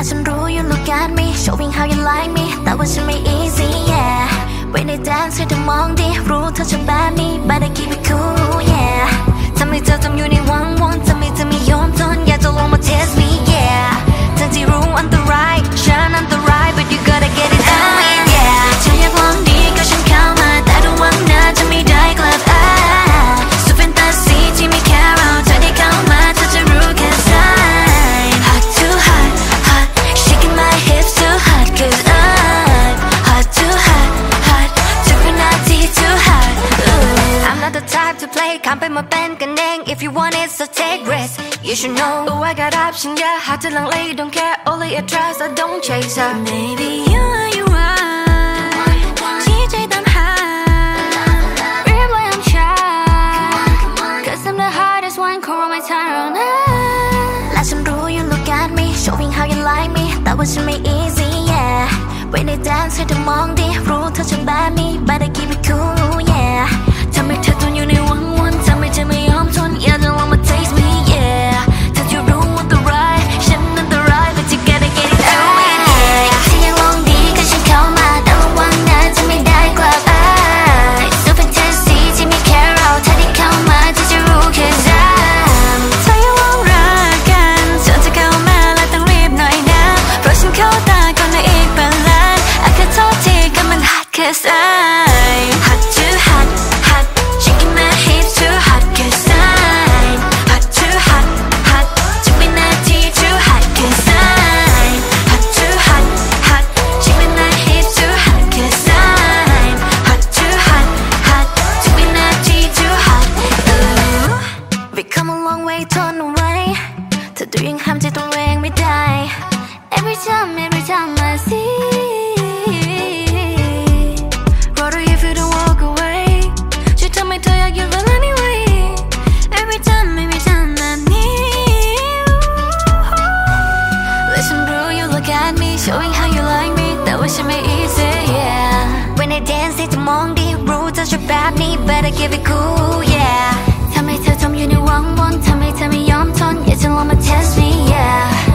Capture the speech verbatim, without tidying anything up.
ฉันรู้ you look at me showing how you like me แต่ว่าฉันไม่ easy yeah when I dance ให้เธอมองดีรู้เธอชอบแบบนี้ but I keep it cool yeah ทำให้เธอทำอยู่ในวังวนทำให้เธอไม่ยอมทนอยากจะลองมา test me yeah ทั้งที่รู้อันตรายฉันอันตราย but you gotta get it done yeah เธออยากลองดีก็ฉันเข้ามาแต่ระวังนะจะไม่ได้กลับอ่ะสุดแฟนตาซีที่ไม่แค่เราเธอได้เข้ามาเธอจะรู้แค่ใจ hot too hot hot shaking my hips too hot cause I'm hot too hot hot ทุกวินาที too hot ooh. I'm not the type to play ข้ามไปมาเป็นกันเอง if you want it so take risk you should know oh I got option yeah หากจะลังเล don't care only a trust I don't chase her maybe you are you are ที่ใจตามหา real boy I'm shy cause I'm the hardest one call my time และฉันรู้ you look at me showing how you like me แต่ว่าฉันไม่ easy yeah when I dance ให้เธอมองดีรู้เธอชอบแบบนี้ but I keep it cool yeah ทำให้เธอทนอยู่ในวังวนทำให้เธอไม่ยอมทนอยากจะลองมา taste me yeah เธอจะรู้อันตรายฉันอันตราย but you gotta get it done yeah ถ้ายังลองดีก็ฉันเข้ามาแต่ระวังนะจะไม่ได้กลับอ่ะสุดแฟนตาซีที่ไม่แค่เราถ้าได้เข้ามาเธอจะรู้แค่ใจ ถ้ายังลองรักกันเธอจะเข้ามาและต้องรีบหน่อยนะเพราะฉันเข้าตาคนละอีกเป็นล้านอาจจะโทษทีก็มัน hot cause I'm hot too hot hot shaking my hips too hot cause I'm hot too hot hot ทุกวินาที too hot cause I'm hot too hot hot shaking my hips too hot cause I'm hot too hot hot ทุกวินาที too hot ooh we come a long way ทนเอาไว้เธอดูยังห้ามใจตัวเองไม่ได้ every time every time I see what if you don't walk away ช่วยทำให้เธออยากอยู่แล้ว anyway every time every time I need you และฉันรู้ you look at me showing how you like me แต่ว่าฉันไม่ easy yeah when I dance ให้เธอมองดีรู้เธอชอบแบบนี้ but I keep it cool yeah ทำให้เธอทำอยู่ในวังวนทำให้เธอไม่ยอมทนอยากจะลองมา test me yeah